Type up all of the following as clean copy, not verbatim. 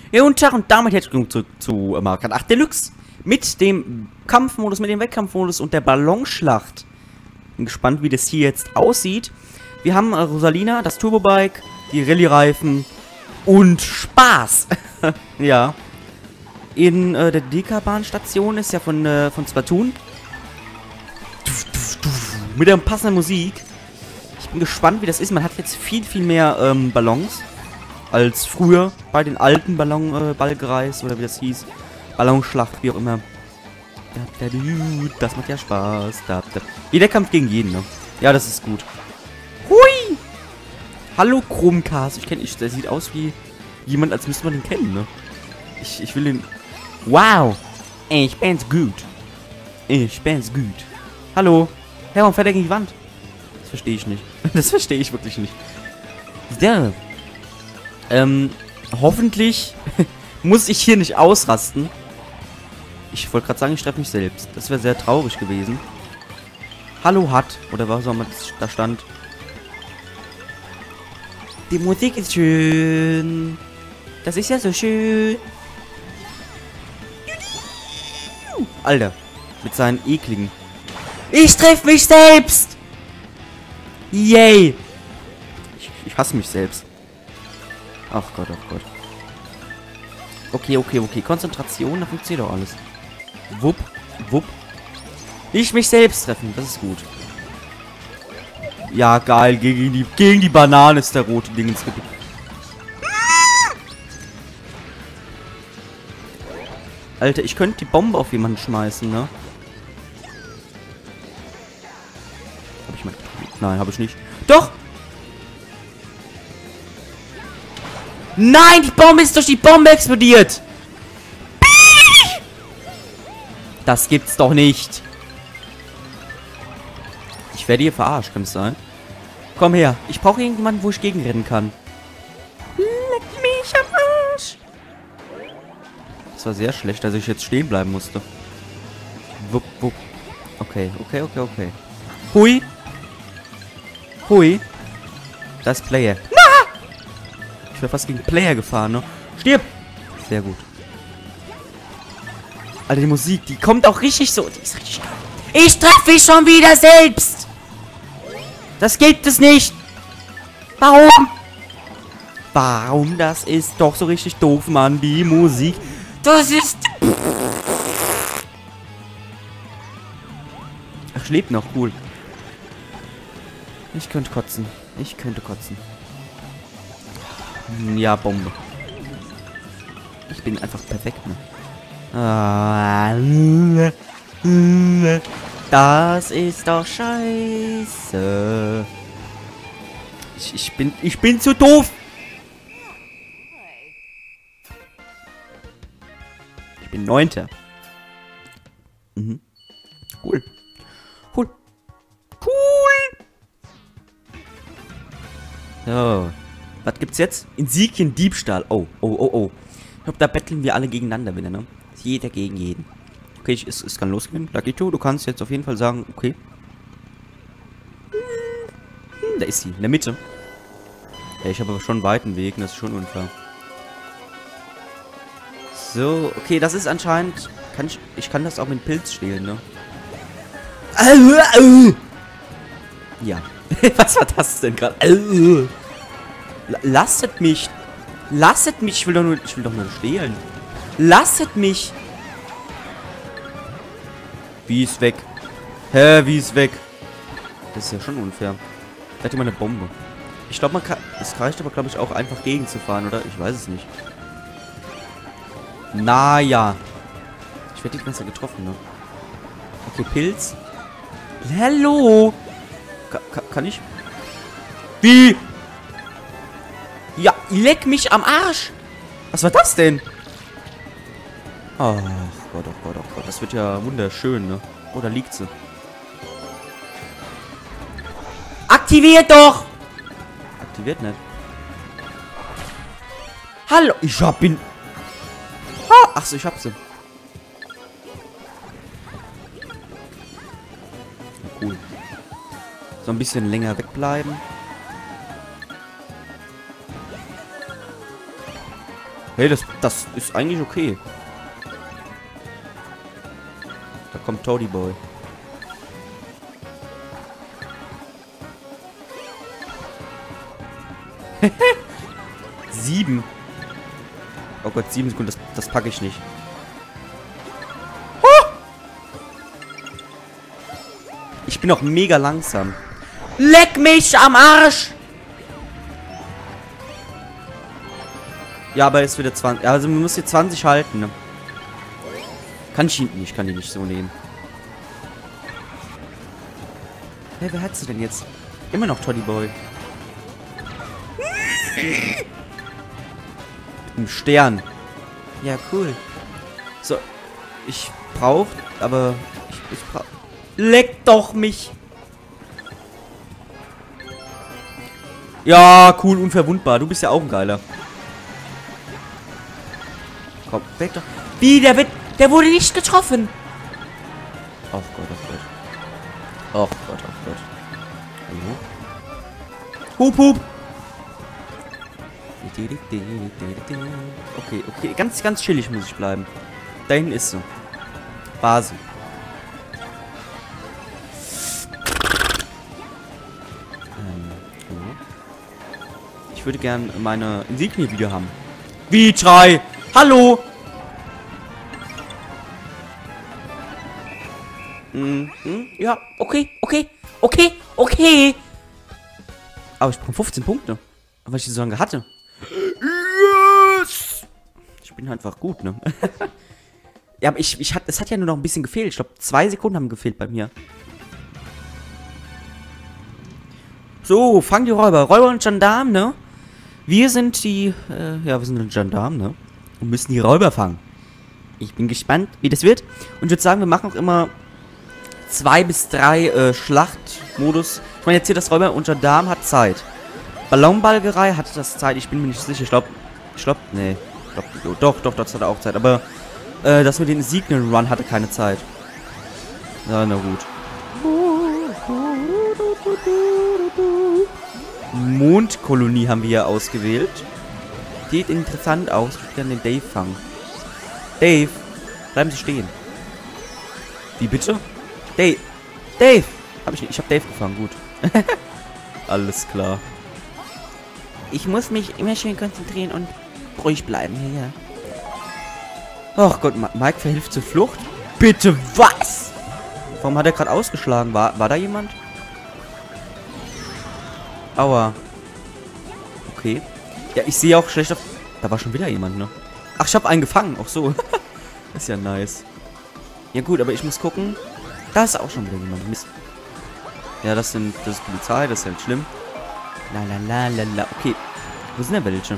Ja, guten Tag und damit herzlich willkommen zurück zu Mario Kart 8 Deluxe. Mit dem Kampfmodus, mit dem Wettkampfmodus und der Ballonschlacht. Bin gespannt, wie das hier jetzt aussieht. Wir haben Rosalina, das Turbobike, die Rallye-Reifen und Spaß. Ja. In der DK-Bahnstation ist ja von Splatoon. Mit der passenden Musik. Ich bin gespannt, wie das ist. Man hat jetzt viel mehr Ballons als früher bei den alten Ballgereis oder wie das hieß. Ballonschlacht, wie auch immer. Das macht ja Spaß. Jeder Kampf gegen jeden, ne? Ja, das ist gut. Hui! Hallo Chromcast. Ich kenne ihn. Der sieht aus wie jemand, als müsste man den kennen, ne? Ich will den... Wow! Ich bin's gut. Ich bin's gut. Hallo? Hey, warum fährt er gegen die Wand? Das verstehe ich nicht. Das verstehe ich wirklich nicht. Ja. Hoffentlich muss ich hier nicht ausrasten. Ich wollte gerade sagen, ich treffe mich selbst. Das wäre sehr traurig gewesen. Hallo hat. Oder was auch immer da stand. Die Musik ist schön. Das ist ja so schön. Alter. Mit seinen ekligen. Ich treffe mich selbst. Yay. Ich hasse mich selbst. Ach Gott, ach Gott. Okay. Konzentration, da funktioniert doch alles. Wupp, wupp. Nicht mich selbst treffen, das ist gut. Ja, geil. Gegen die Banane ist der rote Ding ins Gebiet. Alter, ich könnte die Bombe auf jemanden schmeißen, ne? Hab ich mal... Nein, habe ich nicht. Doch! Nein, die Bombe ist durch die Bombe explodiert! Das gibt's doch nicht. Ich werde hier verarscht, kann es sein? Komm her, ich brauche irgendjemanden, wo ich gegenrennen kann. Leck mich am Arsch! Das war sehr schlecht, dass ich jetzt stehen bleiben musste. Wupp, wupp. Okay. Hui! Hui! Da ist Player. Ich wäre fast gegen Player gefahren, ne? Stirb! Sehr gut. Alter, die Musik, die kommt auch richtig so. Die ist richtig geil. Ich treffe mich schon wieder selbst! Das gibt es nicht! Warum? Warum? Das ist doch so richtig doof, Mann. Die Musik. Das ist... Ach, lebt noch. Cool. Ich könnte kotzen. Ja, Bombe. Ich bin einfach perfekt, ne? Das ist doch scheiße. Ich bin zu doof. Ich bin 9. Mhm. Cool. So. Was gibt's jetzt? Insignien Diebstahl. Oh. Ich glaube, da betteln wir alle gegeneinander wieder, ne? Jeder gegen jeden. Okay, es kann losgehen. Lakito, du kannst jetzt auf jeden Fall sagen, okay. Da ist sie, in der Mitte. Ja, ich habe aber schon einen weiten Weg, das ist schon unfair. So, okay, das ist anscheinend... Ich kann das auch mit Pilz stehlen, ne? Ja. Was war das denn gerade? Lasset mich. Lasset mich. Ich will doch nur stehlen. Lasset mich. Wie ist weg? Hä, wie ist weg? Das ist ja schon unfair. Da hat jemand eine Bombe. Ich glaube, es reicht aber, glaube ich, auch einfach gegenzufahren, oder? Ich weiß es nicht. Naja. Ich werde die ganze Zeit getroffen, ne? Okay, Pilz. Hallo. Kann ich? Wie? Ja, leck mich am Arsch. Was war das denn? Ach Gott. Das wird ja wunderschön, ne? Oh, da liegt sie. Aktiviert doch! Aktiviert nicht. Hallo, ich hab ihn. Achso, ich hab sie. Cool. So ein bisschen länger wegbleiben. Hey, das ist eigentlich okay. Da kommt Toady Boy. Sieben. Oh Gott, 7 Sekunden, das packe ich nicht. Ich bin auch mega langsam. Leck mich am Arsch! Ja, aber jetzt wieder 20. Also man muss hier 20 halten, ne? Kann ich ihn nicht, kann die nicht so nehmen. Hey, wer hat sie denn jetzt? Immer noch Toddy Boy. Ein Stern. Ja, cool. So, ich brauch, aber ich brauch. Leck doch mich! Ja, cool, unverwundbar. Du bist ja auch ein Geiler. Komm, weg doch. Wie, der wurde nicht getroffen. Oh Gott, oh Gott. Oh Gott, oh Gott. Hallo? Hup, hup. Okay, okay. Ganz, ganz chillig muss ich bleiben. Da hinten ist sie. Base. Ich würde gern meine Insignie wieder haben. Wie 3? Hallo! Ja, okay, okay, okay, okay. Aber ich brauche 15 Punkte. Weil ich die so lange hatte. Yes! Ich bin einfach gut, ne? Ja, aber es hat ja nur noch ein bisschen gefehlt. Ich glaube, 2 Sekunden haben gefehlt bei mir. So, fangen die Räuber. Räuber und Gendarmen, ne? Wir sind die, wir sind die Gendarmen, ne? Und müssen die Räuber fangen. Ich bin gespannt, wie das wird. Und ich würde sagen, wir machen auch immer 2 bis 3 Schlachtmodus. Ich meine, jetzt hier das Räuber und Gendarm hat Zeit. Ballonbalgerei hatte das Zeit. Ich bin mir nicht sicher. Ich glaube, nee. Doch, das hatte auch Zeit. Aber, das mit den Signal Run hatte keine Zeit. Ja, na gut. Mondkolonie haben wir hier ausgewählt. Sieht interessant aus. Ich würde gerne den Dave fangen. Dave, bleiben Sie stehen. Wie bitte? Dave! Hab ich nicht. Ich habe Dave gefangen, gut. Alles klar. Ich muss mich immer schön konzentrieren und ruhig bleiben hier. Ach Gott, Mike verhilft zur Flucht? Bitte was? Warum hat er gerade ausgeschlagen? War da jemand? Aua. Okay. Ja, ich sehe auch schlecht auf... Da war schon wieder jemand, ne? Ach, ich habe einen gefangen. Auch so. Ist ja nice. Ja gut, aber ich muss gucken. Da ist auch schon wieder jemand. Mist. Ja, das ist Polizei. Das ist ja nicht schlimm. La. Okay. Wo sind denn welche?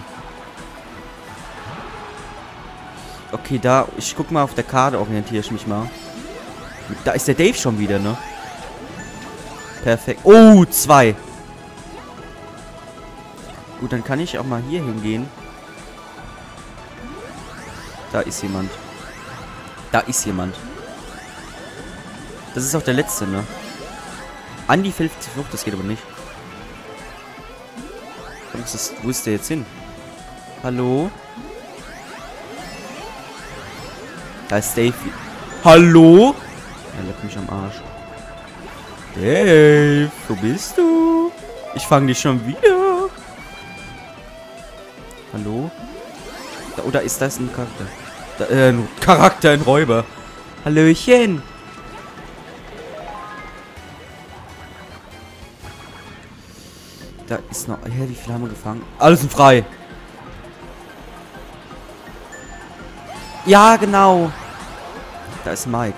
Okay, da... Ich guck mal auf der Karte. Orientiere ich mich mal. Da ist der Dave schon wieder, ne? Perfekt. Oh, 2. Gut, dann kann ich auch mal hier hingehen. Da ist jemand. Da ist jemand. Das ist auch der letzte, ne? Andi fällt zur Flucht, das geht aber nicht. Wo ist der jetzt hin? Hallo? Da ist Dave. Hallo? Er leckt mich am Arsch. Dave, wo bist du? Ich fange dich schon wieder. Hallo? Oder ist das ein Charakter? Ein Charakter, ein Räuber. Hallöchen. Da ist noch... Hä, wie viel haben wir gefangen? Alles sind frei. Ja, genau. Da ist Mike.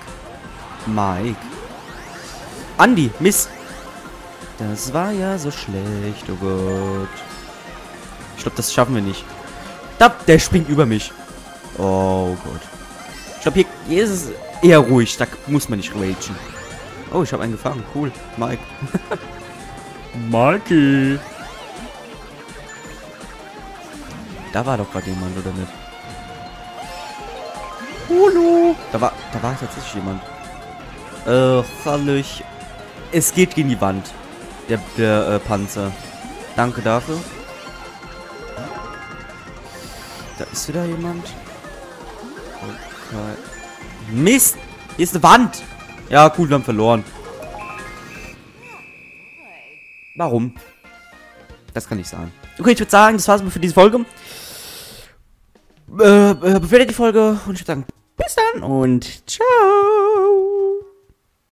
Andi, Mist. Das war ja so schlecht, oh Gott. Ich glaube, das schaffen wir nicht. Der springt über mich. Oh Gott. Ich glaube, hier ist es eher ruhig. Da muss man nicht ragen. Oh, ich habe einen gefangen. Cool. Mike. Mikey. Da war doch gerade jemand, oder nicht? Hallo. Da war tatsächlich jemand. Hallöchen. Es geht gegen die Wand. Der Panzer. Danke dafür. Da ist wieder jemand. Okay. Mist! Hier ist eine Wand! Ja, gut, wir haben verloren. Warum? Das kann nicht sein. Okay, ich würde sagen, das war's mal für diese Folge. Bewertet die Folge und ich würde sagen, bis dann und ciao!